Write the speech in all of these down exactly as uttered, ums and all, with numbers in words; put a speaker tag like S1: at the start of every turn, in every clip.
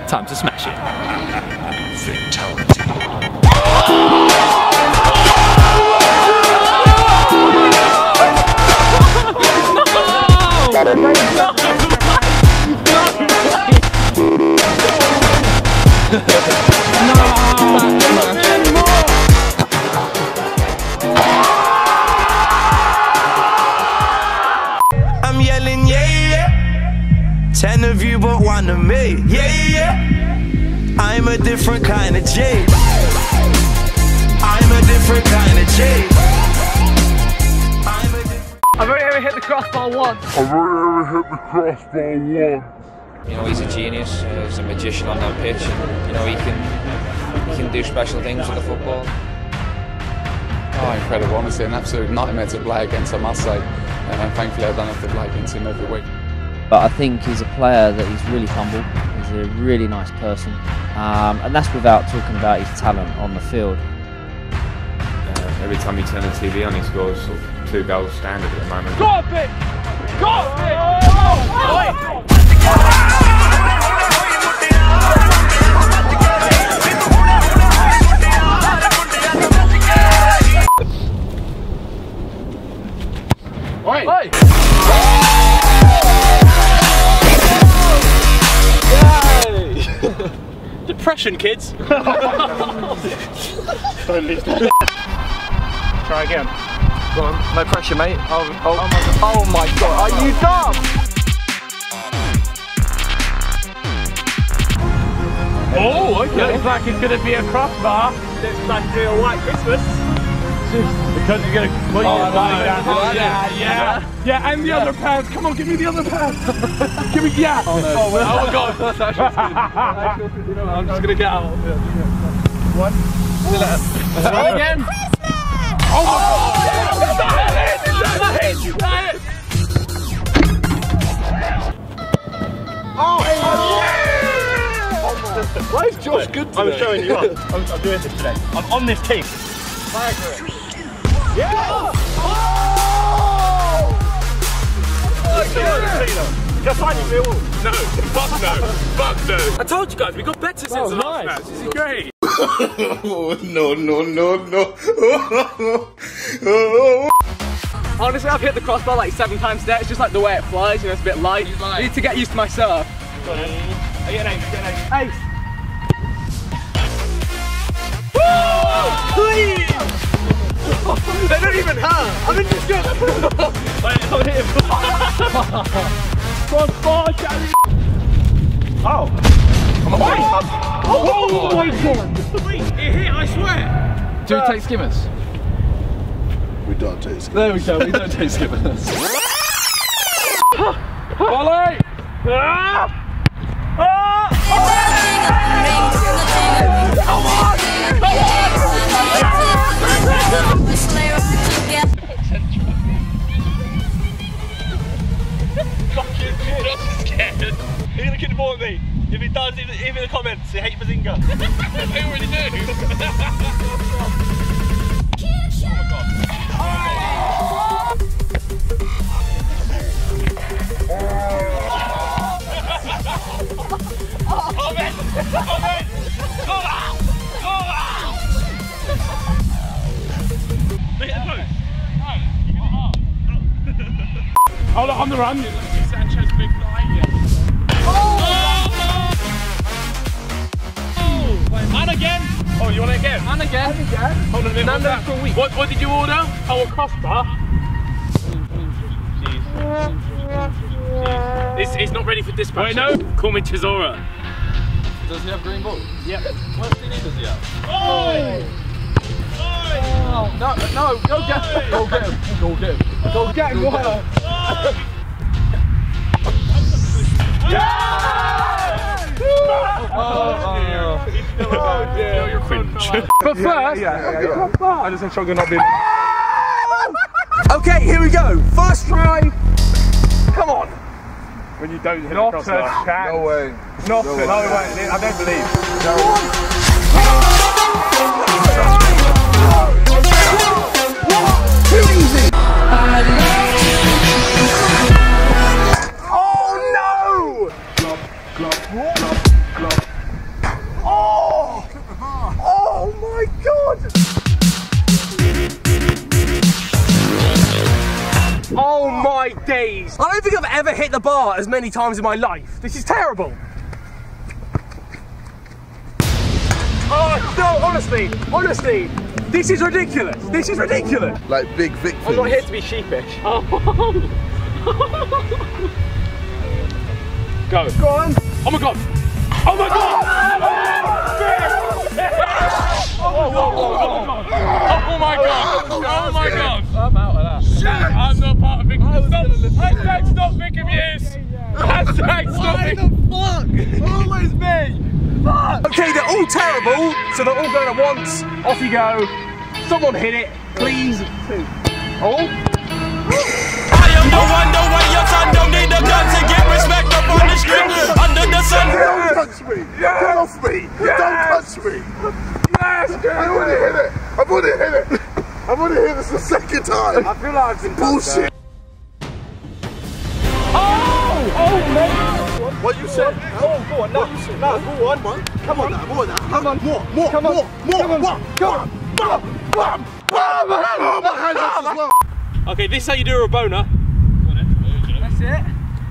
S1: time to smash it.
S2: Fatality.
S3: I'm yelling, yeah, yeah. Ten of you, but one of me. Yeah, yeah. I'm a different kind of G. I'm a different kind of G. I'm a different.
S4: I've only ever hit the crossbar once.
S5: I've only ever hit the crossbar once.
S6: You know, he's a genius, uh, he's a magician on that pitch, and, you know, he can he can do special things with the football.
S7: Oh, incredible, honestly, an absolute nightmare to play against, I must say. And thankfully I don't have to play against him every week.
S8: But I think he's a player that he's really humble, he's a really nice person, um, and that's without talking about his talent on the field.
S9: Uh, every time you turn the T V on, he scores sort of two goals standard at the moment.
S4: Go on, Vic! Go on, Vic! Oi! Oi!
S1: Depression, kids.
S4: Don't leave that. Try again.
S1: Go on. No pressure, mate. Oh, oh.
S4: Oh my god, are you dumb? Oh, okay. Looks like it's going to be a crossbar. Looks like it's a white Christmas. Because you're going to put your body down. Yeah, yeah. Yeah, and the other pads. Come on, give me the other pads. Give me, yeah. Oh, no. Oh, well, oh my god. That's actually good. You know, I'm just going to get out. One. One again. Oh my god. Oh, why is Josh good today? I'm showing you up. I'm, I'm doing this today. I'm on this team. Yeah! Oh! Just finding me all. No, fuck no, fuck no. I told you guys, we got better since the last nice. match. This is great.
S2: Oh, no, no, no, no.
S4: Honestly, I've hit the crossbar like seven times today. It's just like the way it flies, you know, it's a bit light. I need to get used to my serve. Go on, I get an ace, get an ace. Ace! Woo! Please! They don't even hurt! I'm in this good! Wait, I'm here! Crossbar, Charlie! Oh! I'm away! Oh, oh my god! Wait, it hit, I swear!
S7: Do we take skimmers?
S5: We don't take skimmers.
S7: There we go, we don't take skimmers.
S4: Volley! Ah! Ah! Come on! Come He's looking to ball at me. If he does, even in the comments, he hates Bazinga. They already do. Oh man! Oh man! Go out! Go out! Look at the post. No, you get it up. Oh look, on the run. Sanchez big fly here. Oh! Oh! And again! Oh, you want it again? And again. And again. Hold on a minute. Nando for a week. What, what did you order? Oh, a crossbar. Jeez. Jeez. It's, it's not ready for dispatch. Wait, no. Call me Chisora.
S7: Does he have green ball?
S4: Yep.
S7: What does he have?
S4: Oh!
S7: Oh, no, no, go get him. Go get him. Go get him. Go get him. Go get him.
S4: Yeah! Oh, dear. You're cringe. But first, yeah, yeah, yeah, yeah. I just had Shogger not being. Okay, here we go. First try. Come on. When you don't hit not the crossbar.
S5: No way.
S4: Not
S5: no
S4: a
S5: way.
S4: no way. I don't believe. No. Too easy. Oh no! Glop, glop, glop, glop. ever hit the bar as many times in my life. This is terrible. Oh, no, honestly, honestly, this is ridiculous. This is ridiculous.
S5: Like big Vic
S4: I'm not here to be sheepish. Oh. Go. Go on. Oh my God. Oh my God. Oh my God. Oh my God. Oh my God. I'm out of that. Shit. I'm not part of Vic. Hashtag stop Vic abuse. Hashtag stop Vic. Why the fuck? Always me. Fuck. Okay, they're all terrible, so they're all going at once. Off you go. Someone hit it, please. Two. Oh.
S3: I am the one, the way your son don't need a gun to get respect up on the street. Under the sun.
S5: Don't touch me! Yes. Get off me! Yes. Don't touch me!
S4: Yes,
S5: I want to hit it! I want to hit it! I want to hit this the second time!
S4: I feel like I've been
S5: bullshit!
S4: Oh! Oh, mate!
S5: What you said?
S4: Oh, go on, no, you said? No, go on, man. Come on, now, more now. Come on, more, more, come on, more, more, come on, more, come on. Bam, bam, bam, bam, oh, my hands up as well. Okay, this is how you do a boner. That's it.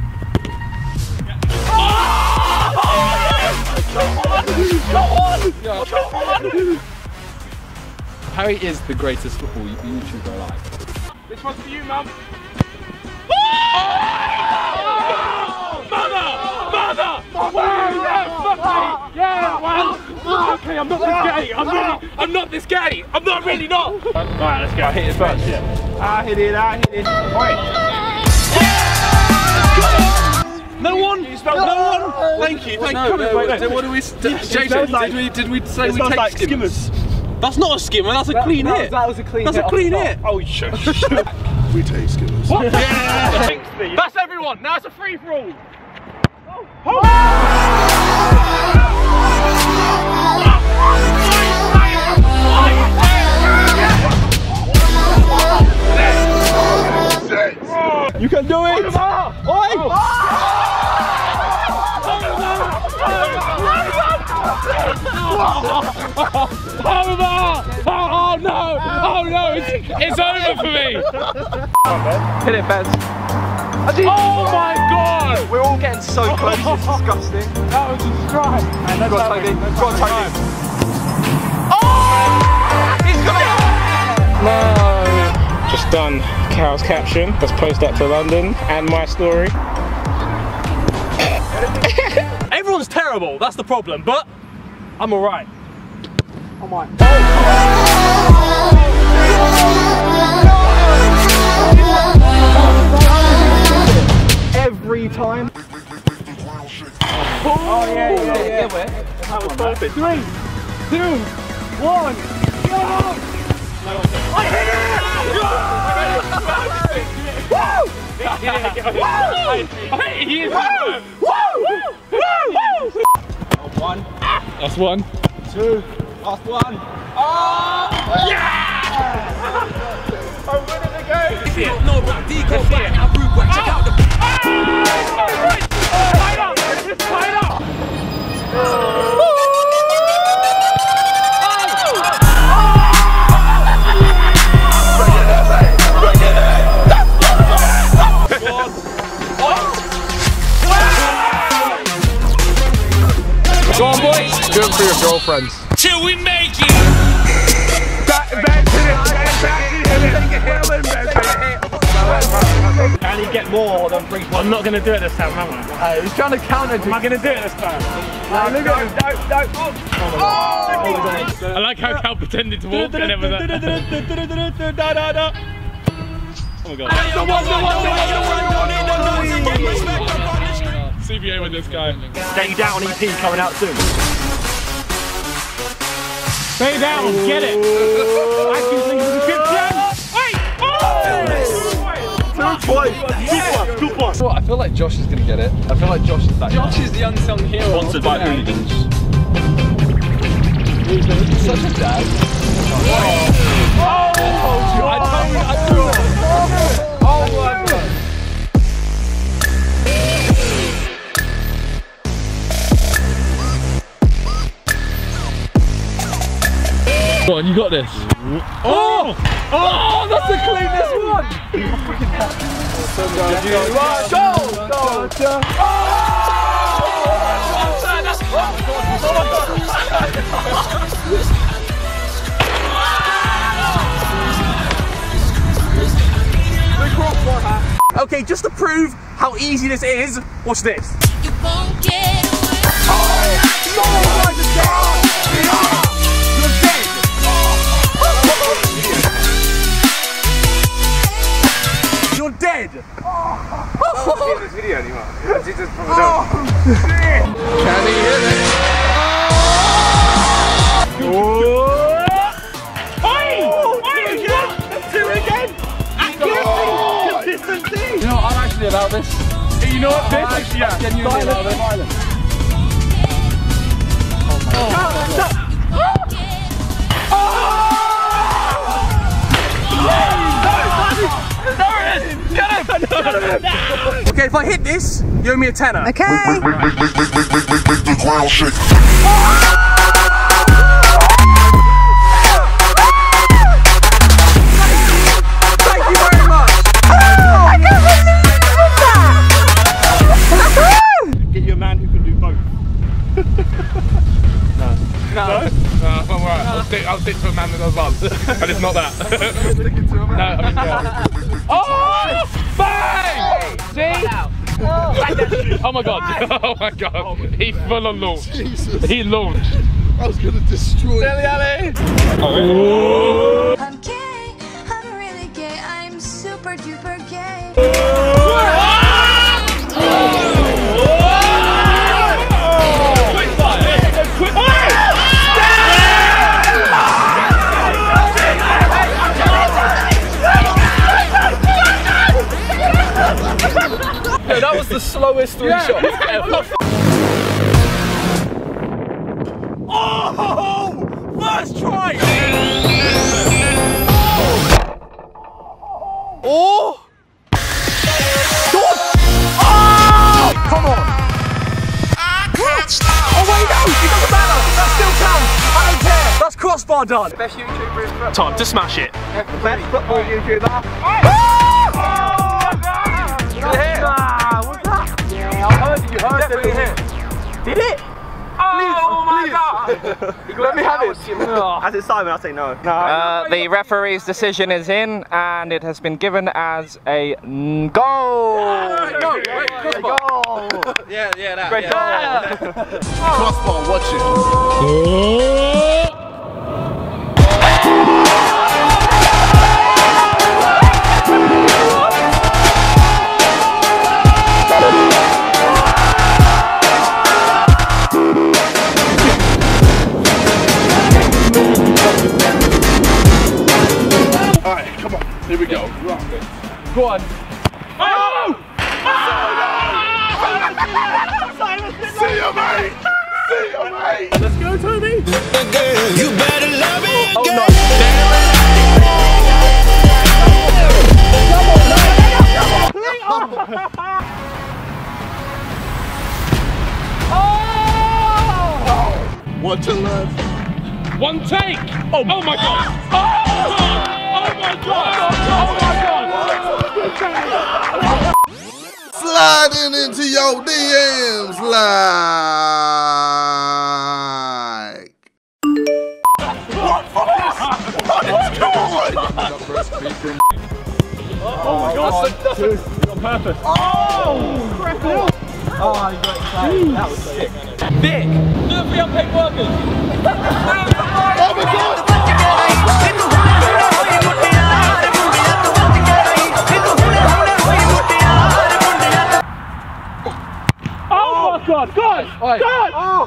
S7: Harry is the greatest football YouTuber alive.
S4: This one's for you, mum. Mother! Mother! Wow, yeah, fuck me! Yeah, wow! Okay, I'm not this gay! I'm not, I'm not this gay! I'm not really not! Alright, let's go. I hit it first. Yeah. I hit it, I hit it. Alright. No one! No, no one! Thank you, thank you.
S7: No, no, what do we... J J, did we, did we say we take
S4: like
S7: skimmers?
S4: skimmers? That's not a skimmer, that's a that, clean that, hit. That was a clean
S7: that's
S4: hit.
S7: That's a clean hit.
S4: Oh, shit.
S5: We take skimmers.
S4: What? Yeah. That's everyone. Now it's a free for all. Oh. Oh. You can do it. Oi. Oh no! Oh no! It's, it's over for me! Hit it, Bez. Oh my God! We're all getting so close, it's disgusting. That was a strike. Go on, Toby. Go on, Toby. Oh! He's coming! No! Just done Carol's caption. Let's post that to London and my story. Everyone's terrible, that's the problem, but I'm alright. I'm alright. Every time. Oh yeah, yeah, yeah. That was perfect. Three, two, one, go! I hit it! Woo! He is. Woo! Woo! Woo! One. That's one. Two. Last one. Oh! Yeah! I'm winning the game. No, but D go back. Now root work. Check out the. Tied up. It's tied up. Go on, boys.
S5: Do it for your girlfriends.
S3: Till we make it.
S4: Back, back to it. Back, back to it. Can he get more than three points? I'm not going to do it this time, am I? Uh, he's trying to counter. Am I going to do it this time? No, look at him. No, no. Oh, oh, I like how Cal pretended to walk and everything. Oh my God. C B A with this guy. Stay down, E P coming out soon. Stay down, get it. I keep thinking it's a good plan. Wait! Oh! Two points. Two points.
S7: So I feel like Josh is gonna get it. I feel like Josh is that. Josh guy. is the unsung hero.
S1: Sponsored by Hooligans.
S7: He's such a dad.
S4: Oh! I told you. I told you. I told you. Oh my God. Go on, you got this. Oh! Oh, that's the cleanest one! Go! Go! Go!
S10: Okay, just to prove how easy this is, watch this.
S11: You won't get away.
S10: Oh, no, I just got You're dead. You're dead.
S5: I don't see this video anymore. It's just from the
S10: Oh, shit.
S5: Can he hit it?
S4: Oh! Oi! Oi! Let's do it again! Consistency! You know what, I'm actually about this. You know what, this? Actually, yeah. Genuinely about this. Oh my god.
S10: Okay, if I hit this, you owe me a tenner.
S11: Okay.
S2: Make, make, make, make, make, make, make, make the ground shake.
S10: Thank you very much.
S11: Oh, I can't believe that.
S4: Get you a man who can do both.
S10: No.
S4: No? No, I'm alright. I'll stick, I'll stick to a man that does both. And it's not that. Sticking to a man? No, I mean, yeah. Oh! Bang! See? Oh my god. Oh my god. He full on launched. He launched.
S5: I was gonna destroy
S4: Dilly alley.
S11: I'm gay. I'm really gay. I'm super duper gay.
S4: Quick fire. Quick fire.
S10: No, that was the slowest three
S4: Yeah.
S10: shots ever.
S4: Oh! First try!
S10: Oh! Come on! Oh wait, no! It doesn't matter! That still counts! I don't care! That's crossbar done! Best YouTuber in football.
S4: Time to smash it.
S10: Best football YouTuber. Oh! Nah, what's that? Yeah, I heard you heard definitely hit. Did it? Oh, oh my god! Let me have it. As it's Simon, I'll say no. No.
S6: Uh, the referee's decision is in, and it has been given as a n goal.
S10: No, wait, crossbar. Goal.
S1: Yeah, yeah, that.
S10: Great
S1: Yeah.
S5: Crossbar, watch it.
S4: Alright, come on. Here we go. Go on. Oh!
S5: See you, mate. See you, mate.
S4: Let's go, Toby.
S3: You better love it.
S10: Oh no.
S5: Watch your left.
S4: One take. Oh, oh my god. Oh, oh my god. Oh my god.
S5: Sliding into your D Ms like. What is
S4: Oh my god. That's, that's, that's on purpose.
S10: Oh! Cripple! Oh, you got excited. That was sick. Big! Do it for your pig workers!
S5: Oh my god!
S4: Oh my god! God! God! Oh!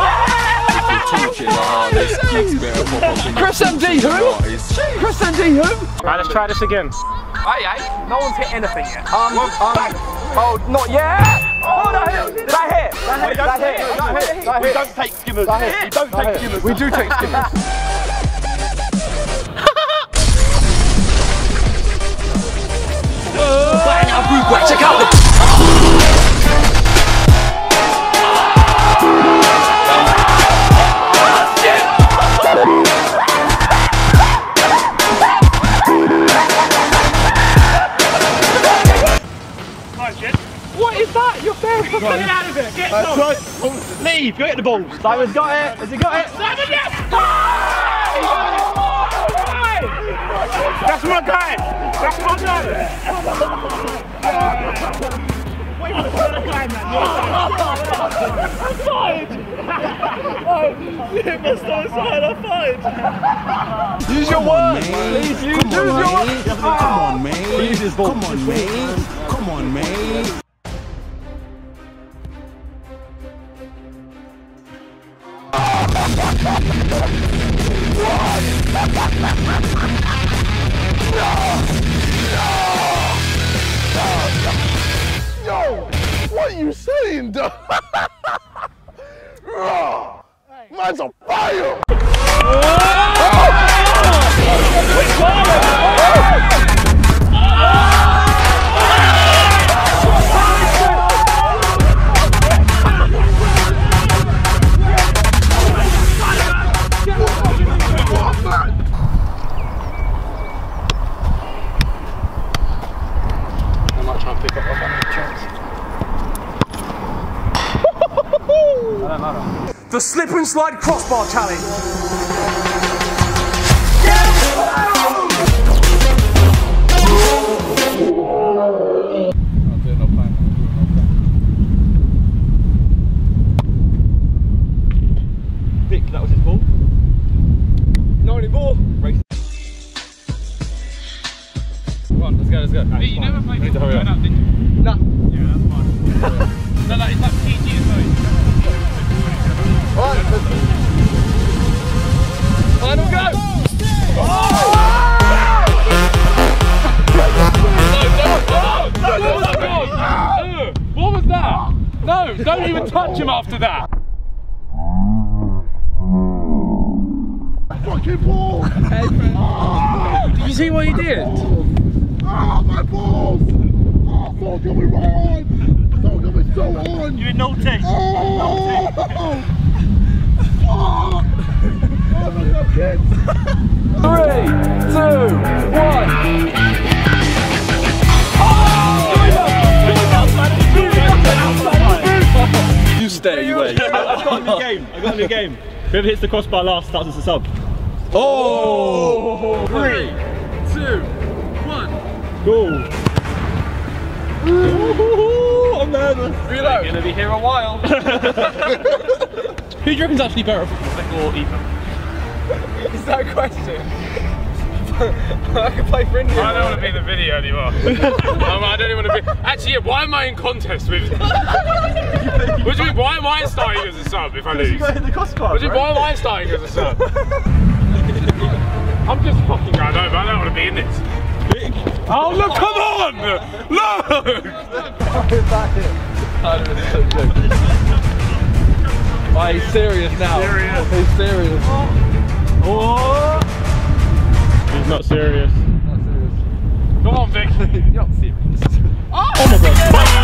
S10: Chris M D who? Chris M D who?
S4: Alright, let's try this again.
S10: Aye, aye. No one's hit anything yet. Um, um, oh, not yet! Oh, that hit! That hit! That hit! That hit! That hit! That hit!
S4: We don't take skimmers. We don't take skimmers.
S10: We do take skimmers. Check out the...
S1: Leave, go get the balls.
S10: Simon's got it. Has he got it?
S4: Simon, yes! That's my guy! That's my guy! Wait for the guy, man! I'm fired! Oh, shit, my stomach's fired, I'm fired!
S10: Use your words! Please use, use your words!
S3: Come on, man. Come on, man. Come on, man.
S5: Yo, what are you saying, dog? Man's on fire!
S10: The slip and slide crossbar challenge.
S1: Vic, that was his ball. Not anymore. Race. Come on, let's go, let's go.
S4: Hey, you never played
S1: need to hurry up.
S4: up, did you?
S1: Nah.
S4: Yeah, that's fine. No, no, it's like P G as well.
S5: Alright,
S1: Final go!
S4: Oh! No, no, no, no, no. What was that? No, don't even touch him after that.
S5: fucking ball!
S4: Did you see what he did?
S5: Ah, my balls! Oh, someone got me right on! Someone got me so on!
S4: You're in no taste.
S5: Oh! Oh! Oh, my God, kids!
S10: Three, two, one.
S1: You stay, you wait. I've got a new game. I've got a new game. Whoever hits the crossbar last starts as a sub. Oh!
S4: Three, two, one.
S1: Go! Ooh, I'm nervous.
S4: Reload. You're gonna be here a while.
S1: Who do you reckon's actually better at football, Vic or Ethan?
S10: Is that a question? I can play for India.
S4: I don't want to be in the video anymore. um, I don't even want to be. Actually, yeah, why am I in contest with? What do you mean? Why am I starting as a sub if I lose?
S1: You got to hit the crossbar.
S4: What do you mean? Why am I starting as a sub? I'm just fucking going over. I don't want to be in this. Oh look! Come on! Look!
S10: Oh, he's serious now.
S4: Serious.
S10: He's serious.
S4: Oh! He's not serious.
S10: Not serious.
S4: Come on, Vic.
S10: You're not serious.
S4: Oh, oh my God!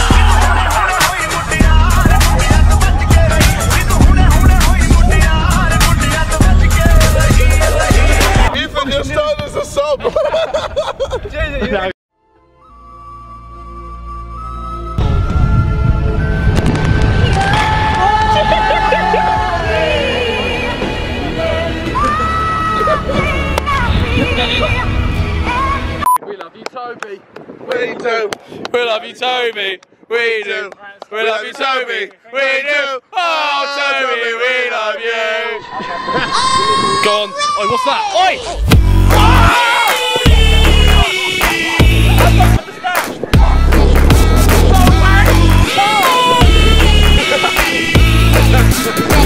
S5: Ethan, you're starting as a sub!
S10: Jesus, you We love you, Toby.
S5: We do!
S4: We love you, Toby. We do. We love you, Toby. We do. Oh, Toby, we love you. Go on. Oi, what's that? Oi!
S5: Oh!